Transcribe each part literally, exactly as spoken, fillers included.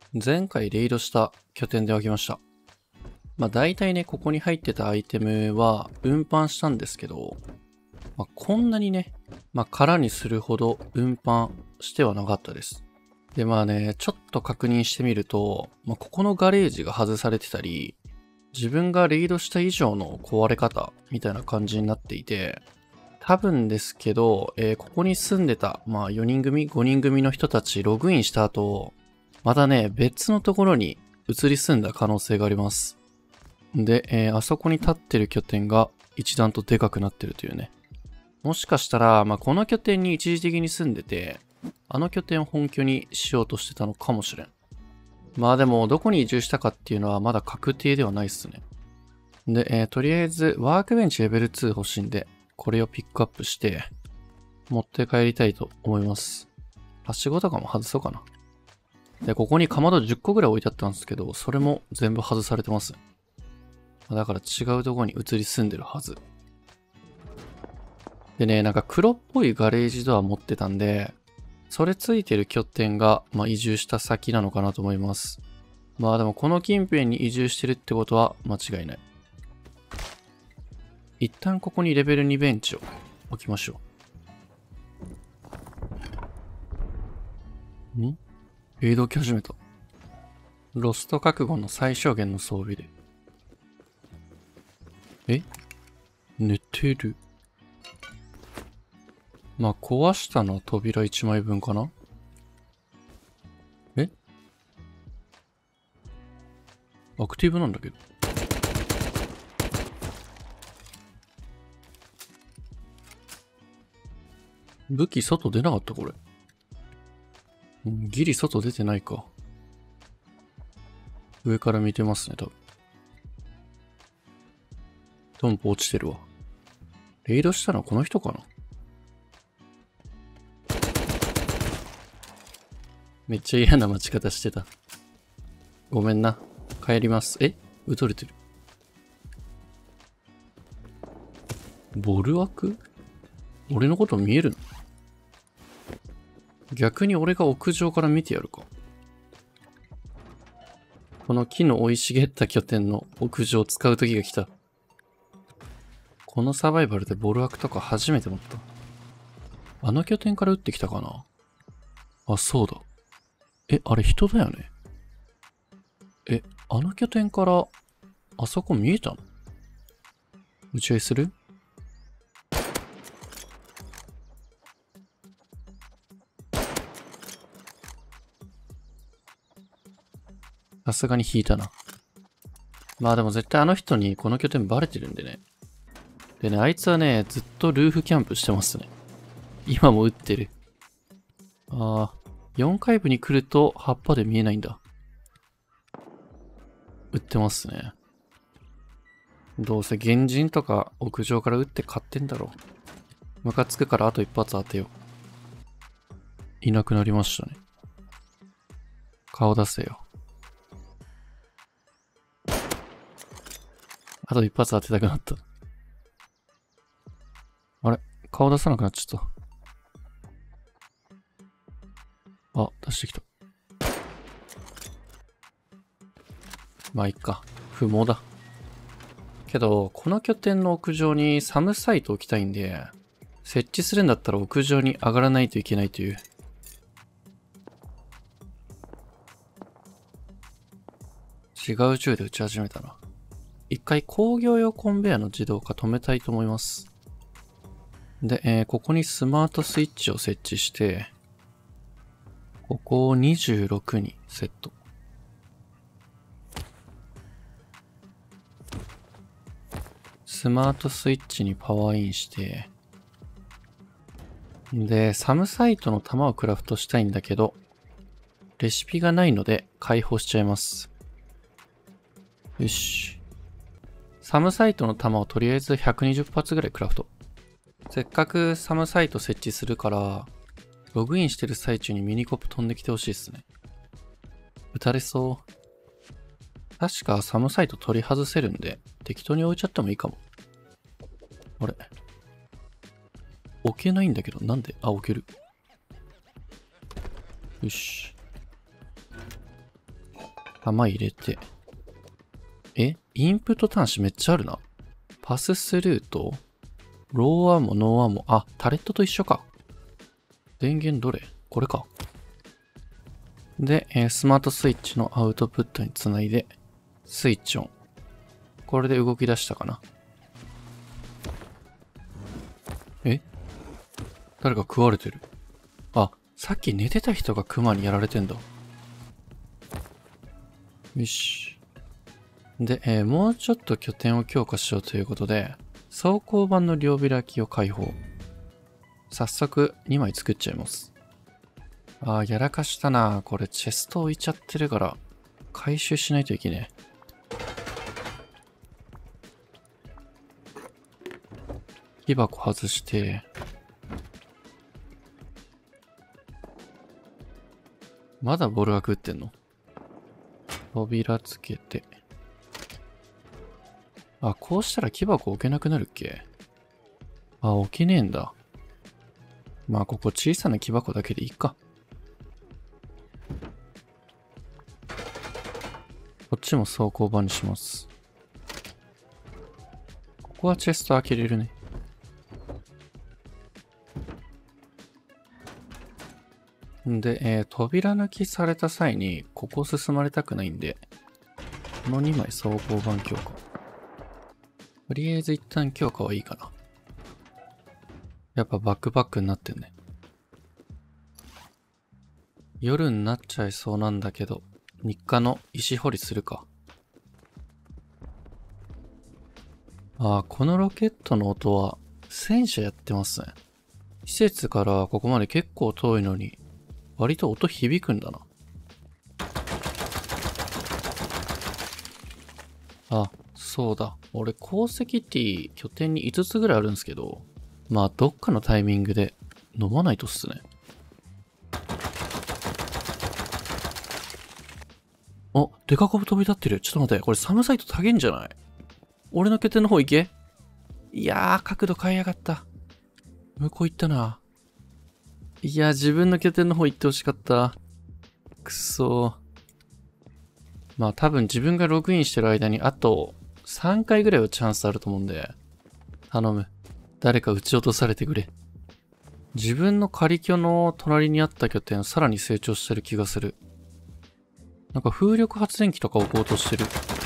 前回レイドした拠点で分けました。まあ大体ね、ここに入ってたアイテムは運搬したんですけど、まあ、こんなにね、まあ空にするほど運搬してはなかったです。でまあね、ちょっと確認してみると、まあ、ここのガレージが外されてたり、自分がレイドした以上の壊れ方みたいな感じになっていて、多分ですけど、えーここに住んでた、まあよにん組、ごにん組の人たちログインした後、またね、別のところに移り住んだ可能性があります。で、えーあそこに立ってる拠点が一段とでかくなってるというね。もしかしたら、まあ、この拠点に一時的に住んでて、あの拠点を本拠にしようとしてたのかもしれん。まあでも、どこに移住したかっていうのはまだ確定ではないっすね。で、えーとりあえず、ワークベンチレベルツー欲しいんで、これをピックアップして、持って帰りたいと思います。はしごとかも外そうかな。で、ここにかまどじゅっこぐらい置いてあったんですけど、それも全部外されてます。だから違うところに移り住んでるはず。でね、なんか黒っぽいガレージドア持ってたんで、それついてる拠点が、まあ、移住した先なのかなと思います。まあでもこの近辺に移住してるってことは間違いない。一旦ここにレベルにベンチを置きましょう。んレイドき始めた。ロスト覚悟の最小限の装備で。え寝てる。まあ、壊したのは扉いちまいぶんかな。えアクティブなんだけど。武器外出なかったこれ。ギリ外出てないか。上から見てますね、多分。トンポ落ちてるわ。レイドしたのはこの人かな。めっちゃ嫌な待ち方してた。ごめんな。帰ります。え撃たれてる。ボル枠俺のこと見えるの？逆に俺が屋上から見てやるか。この木の生い茂った拠点の屋上を使う時が来た。このサバイバルでボル枠とか初めて持った。あの拠点から撃ってきたかな。あ、そうだ。え、あれ人だよね。え、あの拠点からあそこ見えたの？打ち合いする？さすがに引いたな。まあでも絶対あの人にこの拠点バレてるんでね。でね、あいつはね、ずっとルーフキャンプしてますね。今も撃ってる。ああ、よんかい部に来ると葉っぱで見えないんだ。撃ってますね。どうせ原人とか屋上から撃って買ってんだろう。ムカつくからあと一発当てよう。いなくなりましたね。顔出せよ。あと一発当てたくなった。あれ顔出さなくなっちゃった。あ、出してきた。まあいっか。不毛だ。けど、この拠点の屋上にサムサイト置きたいんで、設置するんだったら屋上に上がらないといけないという。違う銃で撃ち始めたな。一回工業用コンベヤの自動化止めたいと思います。で、えーここにスマートスイッチを設置して、ここをにじゅうろくにセット。スマートスイッチにパワーインして、で、サムサイトの弾をクラフトしたいんだけど、レシピがないので解放しちゃいます。よし。サムサイトの弾をとりあえずひゃくにじゅっぱつぐらいクラフト。せっかくサムサイト設置するから、ログインしてる最中にミニコップ飛んできてほしいっすね。撃たれそう。確かサムサイト取り外せるんで、適当に置いちゃってもいいかも。あれ置けないんだけど、なんで？あ、置ける。よし。 弾入れて。えインプット端子めっちゃあるな。パススルーと、ローアーもノーアーも、あ、タレットと一緒か。電源どれこれか。で、えー、スマートスイッチのアウトプットにつないで、スイッチオン。これで動き出したかな。え誰か食われてる。あ、さっき寝てた人がクマにやられてんだ。よし。で、えー、もうちょっと拠点を強化しようということで、装甲板の両開きを開放。早速にまい作っちゃいます。あー、やらかしたな。これチェスト置いちゃってるから、回収しないといけねえ。木箱外して、まだボールが食ってんの？扉つけて。あ、こうしたら木箱置けなくなるっけ？あ、置けねえんだ。まあ、ここ小さな木箱だけでいいか。こっちも装甲板にします。ここはチェスト開けれるね。んで、えー、扉抜きされた際に、ここ進まれたくないんで、このにまい装甲板強化。とりあえず一旦強化はいいかな。やっぱバックパックになってんね。夜になっちゃいそうなんだけど、日課の石掘りするか。ああ、このロケットの音は戦車やってますね。施設からここまで結構遠いのに、割と音響くんだな。あ、そうだ。俺、鉱石ティー拠点にいつつぐらいあるんですけど、まあ、どっかのタイミングで飲まないとっすね。あ、デカコブ飛び立ってる。ちょっと待って、これサムサイトたげんじゃない？俺の拠点の方行け？いやー、角度変えやがった。向こう行ったな。いやー、自分の拠点の方行ってほしかった。くそー。まあ多分自分がログインしてる間にあとさんかいぐらいはチャンスあると思うんで、頼む。誰か撃ち落とされてくれ。自分の仮拠の隣にあった拠点さらに成長してる気がする。なんか風力発電機とか置こうとしてる。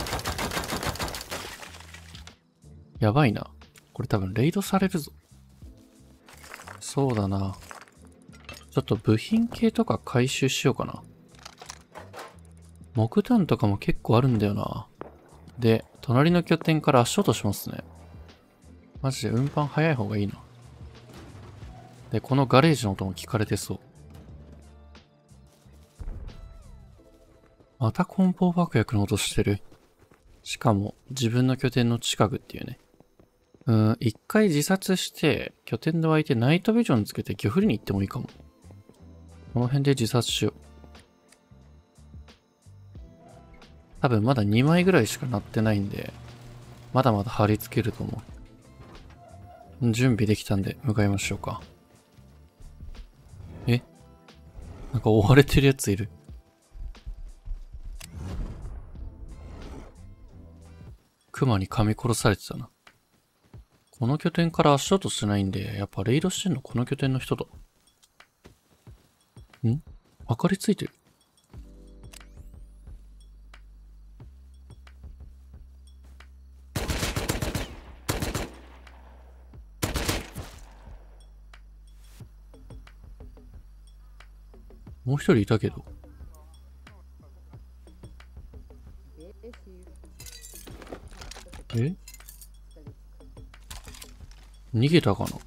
やばいな。これ多分レイドされるぞ。そうだな。ちょっと部品系とか回収しようかな。木炭とかも結構あるんだよな。で、隣の拠点から足音しますね。マジで運搬早い方がいいな。で、このガレージの音も聞かれてそう。また梱包爆薬の音してる。しかも自分の拠点の近くっていうね。うーん、一回自殺して拠点で湧いてナイトビジョンつけて漁振りに行ってもいいかも。この辺で自殺しよう。多分まだにまいぐらいしか鳴ってないんで、まだまだ貼り付けると思う。準備できたんで向かいましょうか。え？なんか追われてるやついる。クマに噛み殺されてたな。この拠点から足音しないんで、やっぱレイドしてんのこの拠点の人だ。ん？明かりついてる。もう一人いたけど。え？逃げたかな？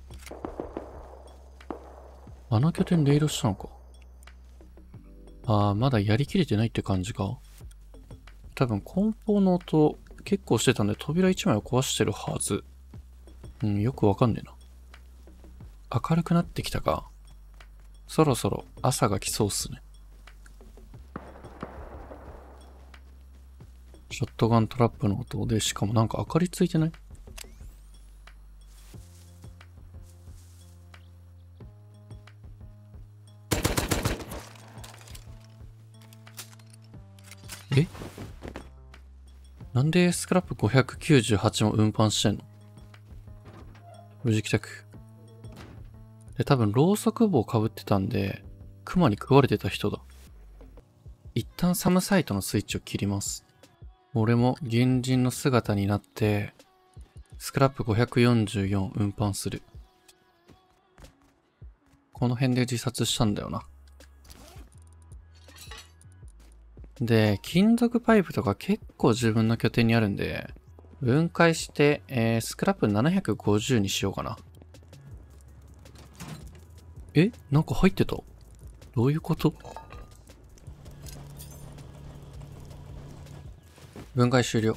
あの拠点レイドしたのか。ああ、まだやりきれてないって感じか。多分梱包の音結構してたんで扉一枚を壊してるはず。うん、よくわかんねえな。明るくなってきたか。そろそろ朝が来そうっすね。ショットガントラップの音で、しかもなんか明かりついてない？ えなんでスクラップごひゃくきゅうじゅうはちも運搬してんの？無事帰宅。で、多分、ろうそく棒被ってたんで、クマに食われてた人だ。一旦サムサイトのスイッチを切ります。俺も原人の姿になって、スクラップごひゃくよんじゅうよん運搬する。この辺で自殺したんだよな。で、金属パイプとか結構自分の拠点にあるんで、分解して、えー、スクラップななひゃくごじゅうにしようかな。え？なんか入ってた？どういうこと？分解終了。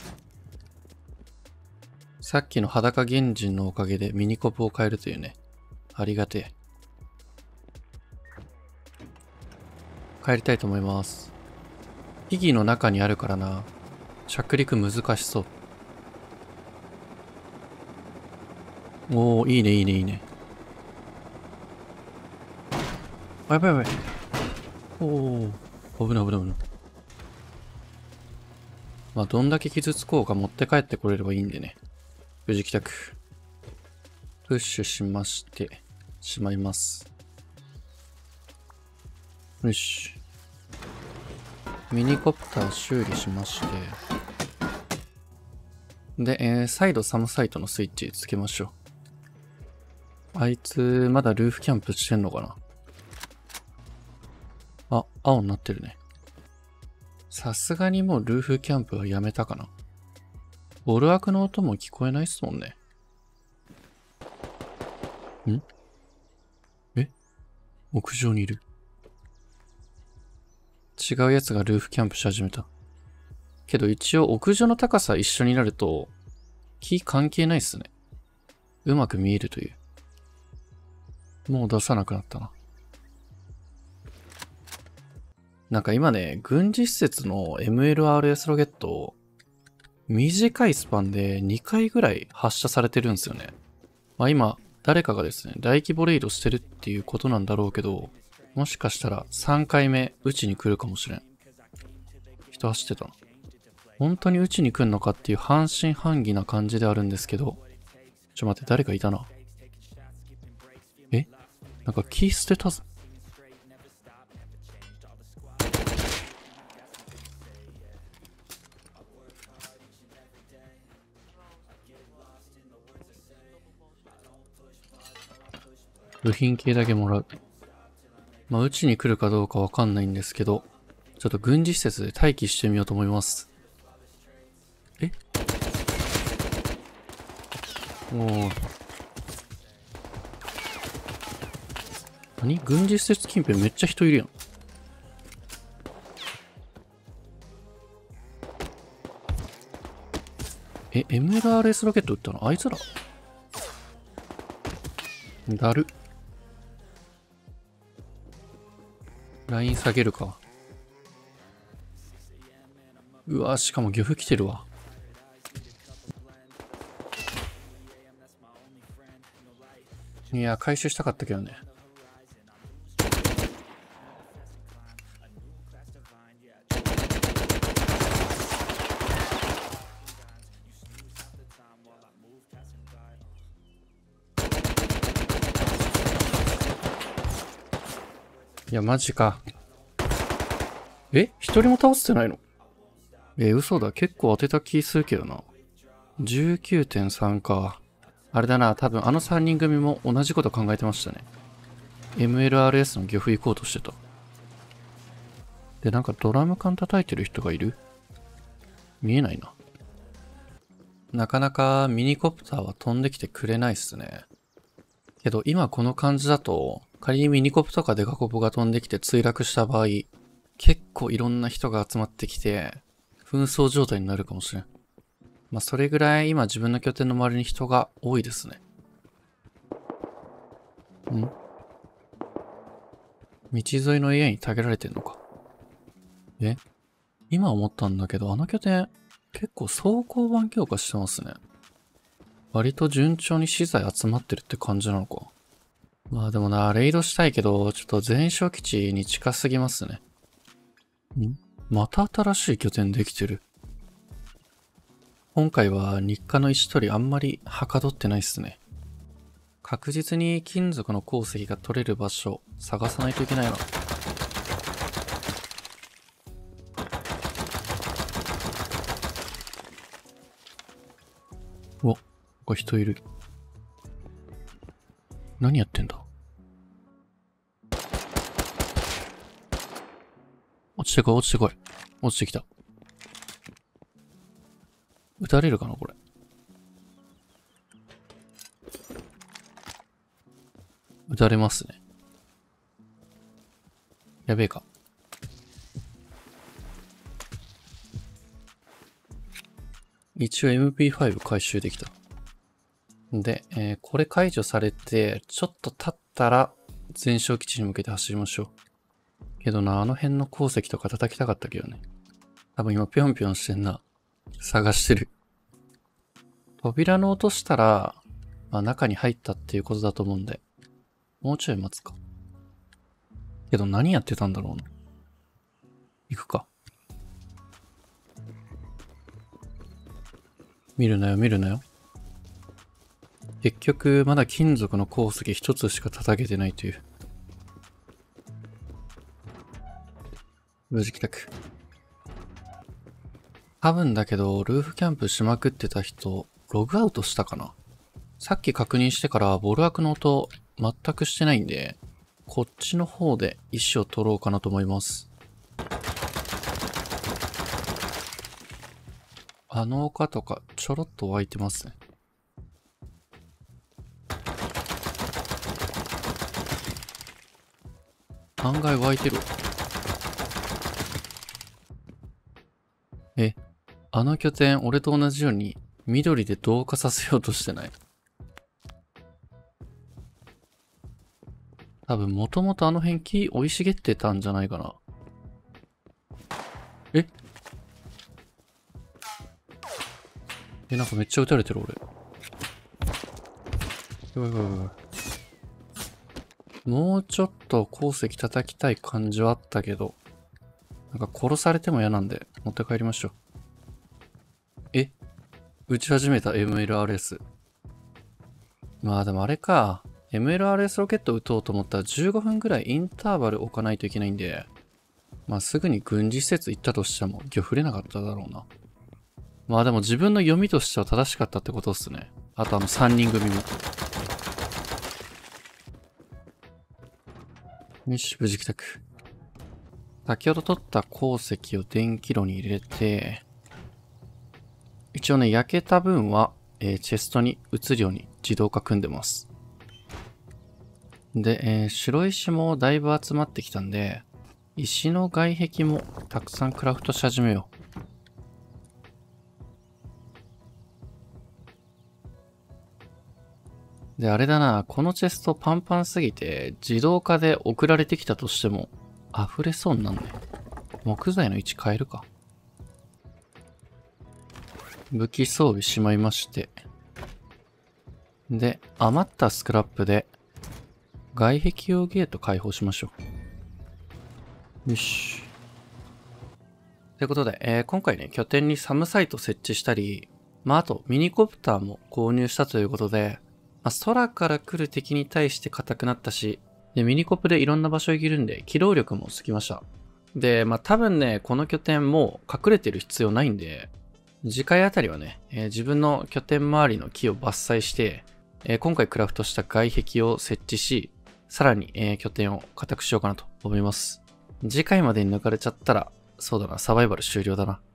さっきの裸原人のおかげでミニコップを変えるというね。ありがてえ。帰りたいと思います。木々の中にあるからな。着陸難しそう。おー、いいねいいねいいね。あ、やばいやばい。おー、危ない危ない危ない。まあ、どんだけ傷つこうか持って帰ってこれればいいんでね。無事帰宅。プッシュしまして、しまいます。よし。ミニコプター修理しまして。で、えー、再度サムサイトのスイッチつけましょう。あいつ、まだルーフキャンプしてんのかな？あ、青になってるね。さすがにもうルーフキャンプはやめたかな。ボルアクの音も聞こえないっすもんね。ん？え？屋上にいる。違うやつがルーフキャンプし始めた。けど一応屋上の高さ一緒になると、木関係ないっすね。うまく見えるという。もう出さなくなったな。なんか今ね、軍事施設の エムエルアールエス ロケット、短いスパンでにかいぐらい発射されてるんですよね。まあ今、誰かがですね、大規模レイドしてるっていうことなんだろうけど、もしかしたらさんかいめ、撃ちに来るかもしれん。人走ってたな。本当に撃ちに来んのかっていう半信半疑な感じであるんですけど、ちょ待って、誰かいたな。え？なんか木捨てたぞ。部品系だけもらう。まあ、撃ちに来るかどうかわかんないんですけど、ちょっと軍事施設で待機してみようと思います。え？おー。何？軍事施設近辺めっちゃ人いるやん。え、エムエルアールエス ロケット撃ったのあいつら？だる。ライン下げるか。うわ、しかも漁夫来てるわ。いや、回収したかったけどね。いや、マジか。え？一人も倒してないの？え、嘘だ。結構当てた気するけどな。じゅうきゅうてんさん か。あれだな。多分あのさんにん組も同じこと考えてましたね。エムエルアールエス の漁夫行こうとしてた。で、なんかドラム缶叩いてる人がいる？見えないな。なかなかミニコプターは飛んできてくれないっすね。けど今この感じだと、仮にミニコプとかデカコプが飛んできて墜落した場合、結構いろんな人が集まってきて、紛争状態になるかもしれん。まあそれぐらい今自分の拠点の周りに人が多いですね。ん？道沿いの家にたげられてんのか。え？今思ったんだけど、あの拠点、結構装甲板強化してますね。割と順調に資材集まってるって感じなのか。まあでもな、レイドしたいけど、ちょっと全焼基地に近すぎますね。ん？ また新しい拠点できてる。今回は日課の石取りあんまりはかどってないっすね。確実に金属の鉱石が取れる場所を探さないといけないな。お、これ人いる。何やってんだ？落ちてこい、落ちてこい。落ちてきた。撃たれるかなこれ。撃たれますね。やべえか。一応 エムピーファイブ 回収できた。で、えー、これ解除されて、ちょっと経ったら全焼基地に向けて走りましょう。けどな、あの辺の鉱石とか叩きたかったけどね。多分今ぴょんぴょんしてんな。探してる。扉の音したら、まあ中に入ったっていうことだと思うんで、もうちょい待つか。けど何やってたんだろうな。行くか。見るなよ、見るなよ。結局、まだ金属の鉱石一つしか叩けてないという。無事帰宅。多分だけど、ルーフキャンプしまくってた人、ログアウトしたかな？さっき確認してからボルアクの音全くしてないんで、こっちの方で石を取ろうかなと思います。あの丘とかちょろっと湧いてますね。案外湧いてる。え、あの拠点俺と同じように緑で同化させようとしてない？多分もともとあの辺木生い茂ってたんじゃないかな。ええ、なんかめっちゃ撃たれてる俺。やばいやばいやばい。もうちょっと鉱石叩きたい感じはあったけど、なんか殺されても嫌なんで持って帰りましょう。え撃ち始めた エムエルアールエス。まあでもあれか。エムエルアールエス ロケット撃とうと思ったらじゅうごふんぐらいインターバル置かないといけないんで、まあすぐに軍事施設行ったとしても魚触れなかっただろうな。まあでも自分の読みとしては正しかったってことっすね。あとあのさんにん組も。よし、無事帰宅。先ほど取った鉱石を電気炉に入れて、一応ね、焼けた分は、えー、チェストに移るように自動化組んでます。で、えー、白石もだいぶ集まってきたんで、石の外壁もたくさんクラフトし始めよう。で、あれだな、このチェストパンパンすぎて、自動化で送られてきたとしても、溢れそうになんね。木材の位置変えるか。武器装備しまいまして。で、余ったスクラップで、外壁用ゲート開放しましょう。よし。ということで、えー、今回ね、拠点にサムサイト設置したり、まあ、あとミニコプターも購入したということで、まあ、空から来る敵に対して硬くなったし、で、ミニコプでいろんな場所行けるんで、機動力もつきました。で、まあ、多分ね、この拠点も隠れてる必要ないんで、次回あたりはね、えー、自分の拠点周りの木を伐採して、えー、今回クラフトした外壁を設置し、さらに、えー、拠点を固くしようかなと思います。次回までに抜かれちゃったら、そうだな、サバイバル終了だな。